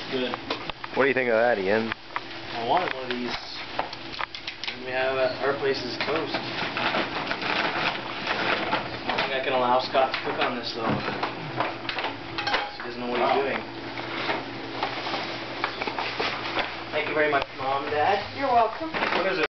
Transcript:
good. What do you think of that, Ian? I wanted one of these. And we have our place is toast. I don't think I can allow Scott to cook on this though. He doesn't know what he's doing. Thank you very much, Mom, Dad. You're welcome. What is it?